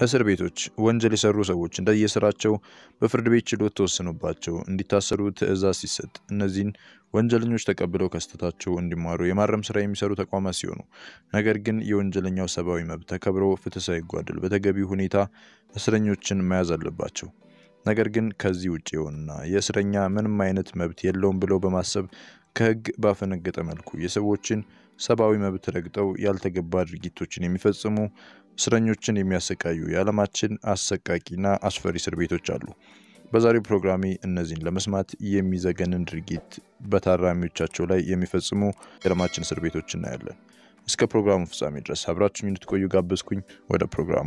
እስር ቤቶች ወንጀል የሰሩ ሰዎች እንደየስራቸው በፍርድ ቤት ችሎት ተወስኖባቸው እንዲታሰሩ ትዕዛዝ ሲሰጥ እነዚህን ወንጀለኞች ተቀብለው ከስተታቸው እንዲማሩ የማረም ስራ የሚሰሩ ተቋማት ሲሆኑ ነገር ግን የወንጀለኛው ሰብአዊ መብት ተከብሮ ፍትህ ሳይጓደል በተገቢው ሁኔታ እስረኞችን መያዝ አለባቸው። ነገር ግን ከዚህ ውጪ የሆነና የእስረኛ ምንም አይነት መብት የለውም ብለው በማሰብ ከህግ ባፈነገጠ መልኩ የሰዎችን ሰብአዊ መብት ረግጠው ያልተገባ ድርጊቶችን የሚፈጽሙ እስረኞችን የሚያሰቃዩ የአለማችን አሰቃቂና አስፈሪ እስር ቤቶች አሉ። በዛሬው ፕሮግራሜ እነዚህን ለመስማት የሚዘገንን ድርጊት በታራሚዎቻቸው ላይ የሚፈጽሙ የአለማችን እስር ቤቶች እናያለን። እስከ ፕሮግራሙ ፍጻሜ ድረስ አብራችሁኝ እንድትቆዩ ጋበዝኩኝ። ወደ ፕሮግራሙ።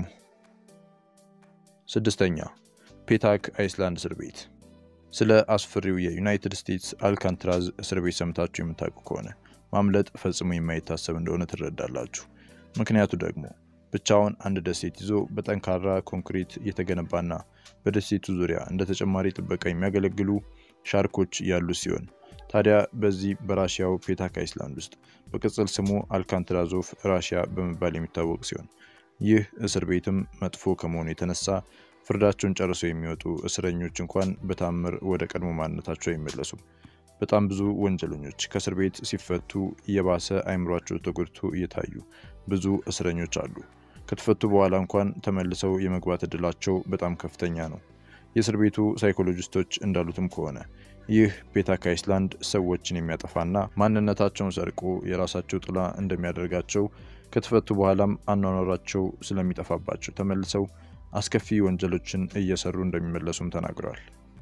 ስድስተኛ ፔታክ አይስላንድ እስር ቤት። ስለ አስፈሪው የዩናይትድ ስቴትስ አልካንትራዝ እስር ቤት ሰምታችሁ የምታውቁ ከሆነ ማምለጥ ፈጽሞ የማይታሰብ እንደሆነ ትረዳላችሁ። ምክንያቱ ደግሞ ብቻውን አንድ ደሴት ይዞ በጠንካራ ኮንክሪት የተገነባና በደሴቱ ዙሪያ እንደ ተጨማሪ ጥበቃ የሚያገለግሉ ሻርኮች ያሉ ሲሆን ታዲያ በዚህ በራሺያው ፔታክ አይስላንድ ውስጥ በቅጽል ስሙ አልካንትራዝ ኦፍ ራሺያ በመባል የሚታወቅ ሲሆን ይህ እስር ቤትም መጥፎ ከመሆኑ የተነሳ ፍርዳቸውን ጨርሰው የሚወጡ እስረኞች እንኳን በታምር ወደ ቀድሞ ማንነታቸው አይመለሱም። በጣም ብዙ ወንጀለኞች ከእስር ቤት ሲፈቱ የባሰ አይምሯቸው ተጎድቶ እየታዩ ብዙ እስረኞች አሉ። ከተፈቱ በኋላ እንኳን ተመልሰው የመግባት እድላቸው በጣም ከፍተኛ ነው። የእስር ቤቱ ሳይኮሎጂስቶች እንዳሉትም ከሆነ ይህ ፔታክ አይስላንድ ሰዎችን የሚያጠፋና ማንነታቸውን ሰርቆ የራሳቸው ጥላ እንደሚያደርጋቸው ከተፈቱ በኋላም አኗኗራቸው ስለሚጠፋባቸው ተመልሰው አስከፊ ወንጀሎችን እየሰሩ እንደሚመለሱም ተናግረዋል።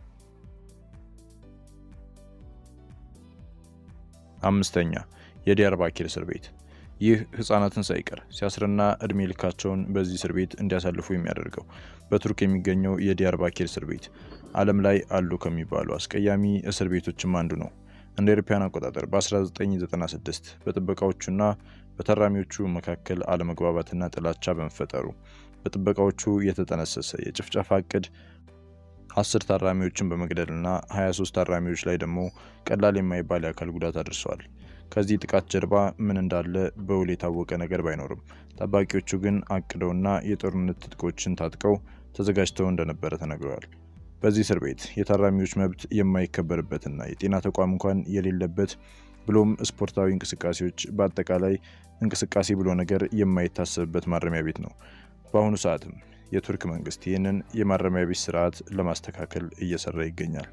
አምስተኛ የዲያርባኪር እስር ቤት። ይህ ህፃናትን ሳይቀር ሲያስርና እድሜ ልካቸውን በዚህ እስር ቤት እንዲያሳልፉ የሚያደርገው በቱርክ የሚገኘው የዲያርባኪር እስር ቤት ዓለም ላይ አሉ ከሚባሉ አስቀያሚ እስር ቤቶችም አንዱ ነው። እንደ አውሮፓውያን አቆጣጠር በ1996 በጥበቃዎቹና በታራሚዎቹ መካከል አለመግባባትና ጥላቻ በመፈጠሩ በጥበቃዎቹ የተጠነሰሰ የጭፍጨፋ እቅድ 10 ታራሚዎችን በመግደልና 23 ታራሚዎች ላይ ደግሞ ቀላል የማይባል የአካል ጉዳት አድርሰዋል። ከዚህ ጥቃት ጀርባ ምን እንዳለ በውል የታወቀ ነገር ባይኖርም ጠባቂዎቹ ግን አቅደውና የጦርነት ትጥቆችን ታጥቀው ተዘጋጅተው እንደነበረ ተነግሯል። በዚህ እስር ቤት የታራሚዎች መብት የማይከበርበትና የጤና ተቋም እንኳን የሌለበት ብሎም ስፖርታዊ እንቅስቃሴዎች በአጠቃላይ እንቅስቃሴ ብሎ ነገር የማይታሰብበት ማረሚያ ቤት ነው። በአሁኑ ሰዓትም የቱርክ መንግስት ይህንን የማረሚያ ቤት ስርዓት ለማስተካከል እየሰራ ይገኛል።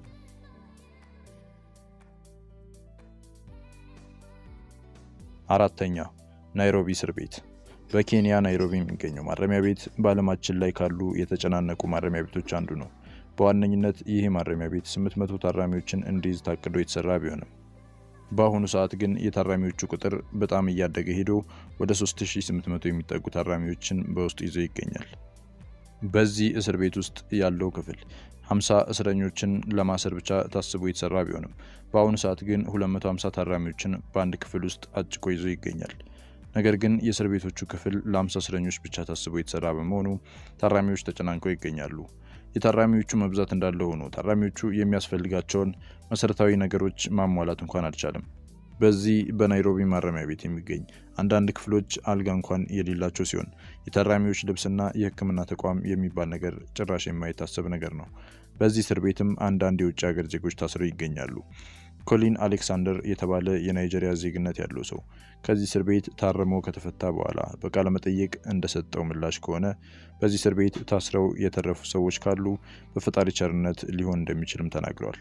አራተኛ ናይሮቢ እስር ቤት። በኬንያ ናይሮቢ የሚገኘው ማረሚያ ቤት በዓለማችን ላይ ካሉ የተጨናነቁ ማረሚያ ቤቶች አንዱ ነው። በዋነኝነት ይህ ማረሚያ ቤት 800 ታራሚዎችን እንዲይዝ ታቅዶ የተሰራ ቢሆንም በአሁኑ ሰዓት ግን የታራሚዎቹ ቁጥር በጣም እያደገ ሄዶ ወደ 3800 የሚጠጉ ታራሚዎችን በውስጡ ይዞ ይገኛል። በዚህ እስር ቤት ውስጥ ያለው ክፍል 50 እስረኞችን ለማሰር ብቻ ታስቦ የተሰራ ቢሆንም በአሁኑ ሰዓት ግን 250 ታራሚዎችን በአንድ ክፍል ውስጥ አጭቆ ይዞ ይገኛል። ነገር ግን የእስር ቤቶቹ ክፍል ለ50 እስረኞች ብቻ ታስቦ የተሰራ በመሆኑ ታራሚዎች ተጨናንቀው ይገኛሉ። የታራሚዎቹ መብዛት እንዳለ ሆኖ ታራሚዎቹ የሚያስፈልጋቸውን መሰረታዊ ነገሮች ማሟላት እንኳን አልቻለም። በዚህ በናይሮቢ ማረሚያ ቤት የሚገኝ አንዳንድ ክፍሎች አልጋ እንኳን የሌላቸው ሲሆን የታራሚዎች ልብስና የሕክምና ተቋም የሚባል ነገር ጭራሽ የማይታሰብ ነገር ነው። በዚህ እስር ቤትም አንዳንድ የውጭ ሀገር ዜጎች ታስረው ይገኛሉ። ኮሊን አሌክሳንደር የተባለ የናይጄሪያ ዜግነት ያለው ሰው ከዚህ እስር ቤት ታርሞ ከተፈታ በኋላ በቃለ መጠይቅ እንደሰጠው ምላሽ ከሆነ በዚህ እስር ቤት ታስረው የተረፉ ሰዎች ካሉ በፈጣሪ ቸርነት ሊሆን እንደሚችልም ተናግሯል።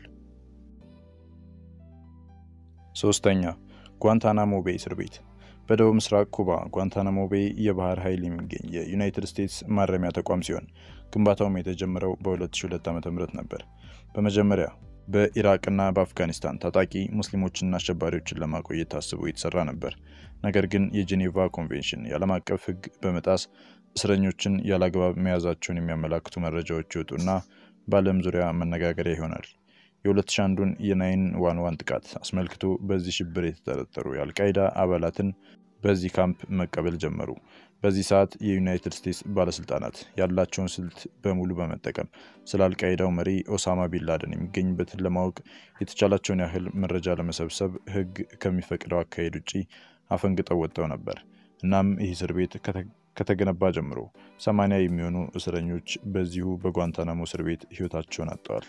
ሶስተኛ ጓንታናሞ ቤይ እስር ቤት። በደቡብ ምስራቅ ኩባ ጓንታናሞ ቤይ የባህር ኃይል የሚገኝ የዩናይትድ ስቴትስ ማረሚያ ተቋም ሲሆን ግንባታውም የተጀመረው በ2002 ዓ.ም ነበር። በመጀመሪያ በኢራቅና በአፍጋኒስታን ታጣቂ ሙስሊሞችና አሸባሪዎችን ለማቆየት ታስቦ የተሰራ ነበር። ነገር ግን የጄኔቫ ኮንቬንሽን የዓለም አቀፍ ሕግ በመጣስ እስረኞችን ያላግባብ መያዛቸውን የሚያመላክቱ መረጃዎች ይወጡና በዓለም ዙሪያ መነጋገሪያ ይሆናል። የ2001ን የ911 ጥቃት አስመልክቶ በዚህ ሽብር የተጠረጠሩ የአልቃይዳ አባላትን በዚህ ካምፕ መቀበል ጀመሩ። በዚህ ሰዓት የዩናይትድ ስቴትስ ባለስልጣናት ያላቸውን ስልት በሙሉ በመጠቀም ስለ አልቃይዳው መሪ ኦሳማ ቢንላደን የሚገኝበትን ለማወቅ የተቻላቸውን ያህል መረጃ ለመሰብሰብ ሕግ ከሚፈቅደው አካሄድ ውጪ አፈንግጠው ወጥተው ነበር። እናም ይህ እስር ቤት ከተገነባ ጀምሮ 80 የሚሆኑ እስረኞች በዚሁ በጓንታናሞ እስር ቤት ህይወታቸውን አጥተዋል።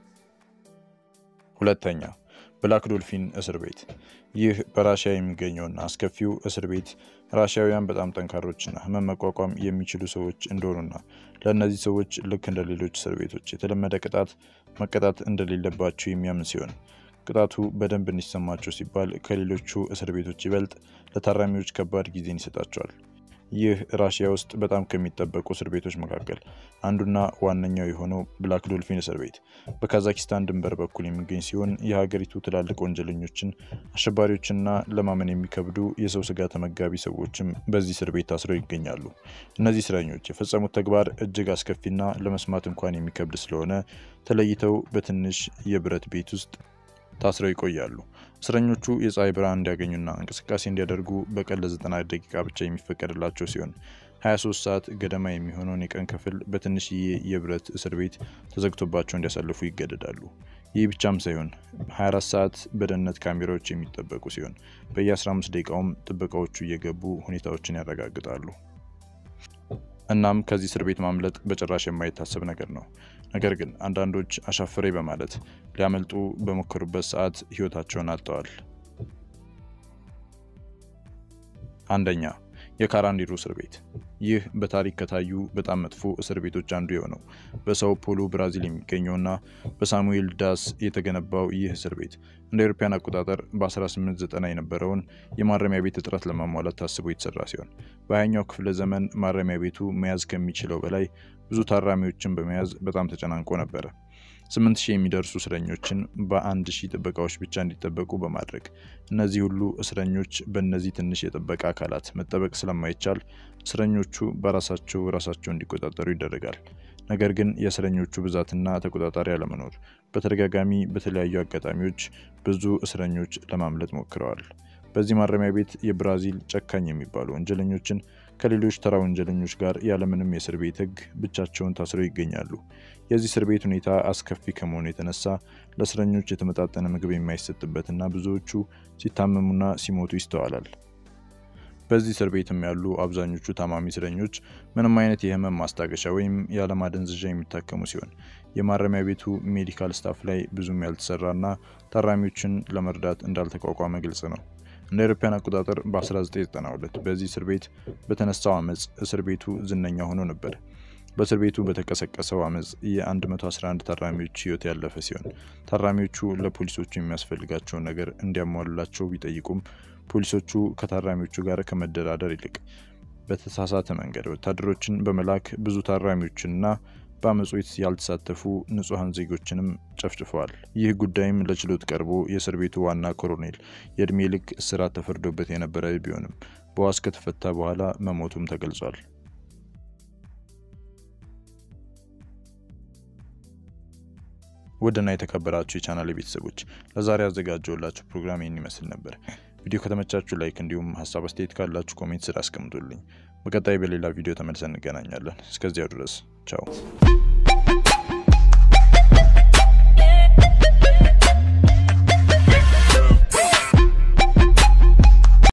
ሁለተኛ ብላክ ዶልፊን እስር ቤት። ይህ በራሺያ የሚገኘውና አስከፊው እስር ቤት ራሺያውያን በጣም ጠንካሮችና ህመም መቋቋም የሚችሉ ሰዎች እንደሆኑና ለእነዚህ ሰዎች ልክ እንደ ሌሎች እስር ቤቶች የተለመደ ቅጣት መቀጣት እንደሌለባቸው የሚያምን ሲሆን ቅጣቱ በደንብ እንዲሰማቸው ሲባል ከሌሎቹ እስር ቤቶች ይበልጥ ለታራሚዎች ከባድ ጊዜን ይሰጣቸዋል። ይህ ራሺያ ውስጥ በጣም ከሚጠበቁ እስር ቤቶች መካከል አንዱና ዋነኛው የሆነው ብላክ ዶልፊን እስር ቤት በካዛክስታን ድንበር በኩል የሚገኝ ሲሆን የሀገሪቱ ትላልቅ ወንጀለኞችን፣ አሸባሪዎችና ለማመን የሚከብዱ የሰው ስጋ ተመጋቢ ሰዎችም በዚህ እስር ቤት ታስረው ይገኛሉ። እነዚህ እስረኞች የፈጸሙት ተግባር እጅግ አስከፊና ለመስማት እንኳን የሚከብድ ስለሆነ ተለይተው በትንሽ የብረት ቤት ውስጥ ታስረው ይቆያሉ። እስረኞቹ የፀሐይ ብርሃን እንዲያገኙና እንቅስቃሴ እንዲያደርጉ በቀን ለ90 ደቂቃ ብቻ የሚፈቀድላቸው ሲሆን 23 ሰዓት ገደማ የሚሆነውን የቀን ክፍል በትንሽዬ የብረት እስር ቤት ተዘግቶባቸው እንዲያሳልፉ ይገደዳሉ። ይህ ብቻም ሳይሆን 24 ሰዓት በደህንነት ካሜራዎች የሚጠበቁ ሲሆን በየ15 ደቂቃውም ጥበቃዎቹ እየገቡ ሁኔታዎችን ያረጋግጣሉ። እናም ከዚህ እስር ቤት ማምለጥ በጭራሽ የማይታሰብ ነገር ነው። ነገር ግን አንዳንዶች አሻፈሬ በማለት ሊያመልጡ በመከሩበት ሰዓት ህይወታቸውን አጥተዋል። አንደኛ የካራንዲሮ እስር ቤት። ይህ በታሪክ ከታዩ በጣም መጥፎ እስር ቤቶች አንዱ የሆነው በሳኦ ፖሎ ብራዚል የሚገኘውና በሳሙኤል ዳስ የተገነባው ይህ እስር ቤት እንደ ኢትዮጵያን አቆጣጠር በ1890 የነበረውን የማረሚያ ቤት እጥረት ለማሟላት ታስቦ የተሰራ ሲሆን በ20ኛው ክፍለ ዘመን ማረሚያ ቤቱ መያዝ ከሚችለው በላይ ብዙ ታራሚዎችን በመያዝ በጣም ተጨናንቆ ነበር። 8000 የሚደርሱ እስረኞችን በ1000 ጥበቃዎች ብቻ እንዲጠበቁ በማድረግ እነዚህ ሁሉ እስረኞች በእነዚህ ትንሽ የጥበቃ አካላት መጠበቅ ስለማይቻል እስረኞቹ በራሳቸው እንዲቆጣጠሩ ይደረጋል። ነገር ግን የእስረኞቹ ብዛትና ተቆጣጣሪ አለመኖር በተደጋጋሚ በተለያዩ አጋጣሚዎች ብዙ እስረኞች ለማምለጥ ሞክረዋል። በዚህ ማረሚያ ቤት የብራዚል ጨካኝ የሚባሉ ወንጀለኞችን ከሌሎች ተራ ወንጀለኞች ጋር ያለምንም የእስር ቤት ህግ ብቻቸውን ታስረው ይገኛሉ። የዚህ እስር ቤት ሁኔታ አስከፊ ከመሆኑ የተነሳ ለእስረኞች የተመጣጠነ ምግብ የማይሰጥበትና ብዙዎቹ ሲታመሙና ሲሞቱ ይስተዋላል። በዚህ እስር ቤትም ያሉ አብዛኞቹ ታማሚ እስረኞች ምንም አይነት የህመም ማስታገሻ ወይም ያለማደንዘዣ የሚታከሙ ሲሆን የማረሚያ ቤቱ ሜዲካል ስታፍ ላይ ብዙም ያልተሰራና ታራሚዎችን ለመርዳት እንዳልተቋቋመ ግልጽ ነው። እንደ ኢትዮጵያን አቆጣጠር በ1992 በዚህ እስር ቤት በተነሳው አመጽ እስር ቤቱ ዝነኛ ሆኖ ነበር። በእስር ቤቱ በተቀሰቀሰው አመጽ የ111 ታራሚዎች ህይወት ያለፈ ሲሆን ታራሚዎቹ ለፖሊሶቹ የሚያስፈልጋቸውን ነገር እንዲያሟሉላቸው ቢጠይቁም ፖሊሶቹ ከታራሚዎቹ ጋር ከመደራደር ይልቅ በተሳሳተ መንገድ ወታደሮችን በመላክ ብዙ ታራሚዎችንና በአመጹ ያልተሳተፉ ንጹሃን ዜጎችንም ጨፍጭፈዋል። ይህ ጉዳይም ለችሎት ቀርቦ የእስር ቤቱ ዋና ኮሎኔል የእድሜ ልክ እስራት ተፈርዶበት የነበረ ቢሆንም በዋስ ከተፈታ በኋላ መሞቱም ተገልጿል። ወደና የተከበራችሁ የቻናሌ ቤተሰቦች ለዛሬ ያዘጋጀሁላችሁ ፕሮግራም ይህን ይመስል ነበር። ቪዲዮ ከተመቻችሁ ላይክ እንዲሁም ሐሳብ አስተያየት ካላችሁ ኮሜንት ስር አስቀምጡልኝ። በቀጣይ በሌላ ቪዲዮ ተመልሰን እንገናኛለን። እስከዚያው ድረስ ቻው።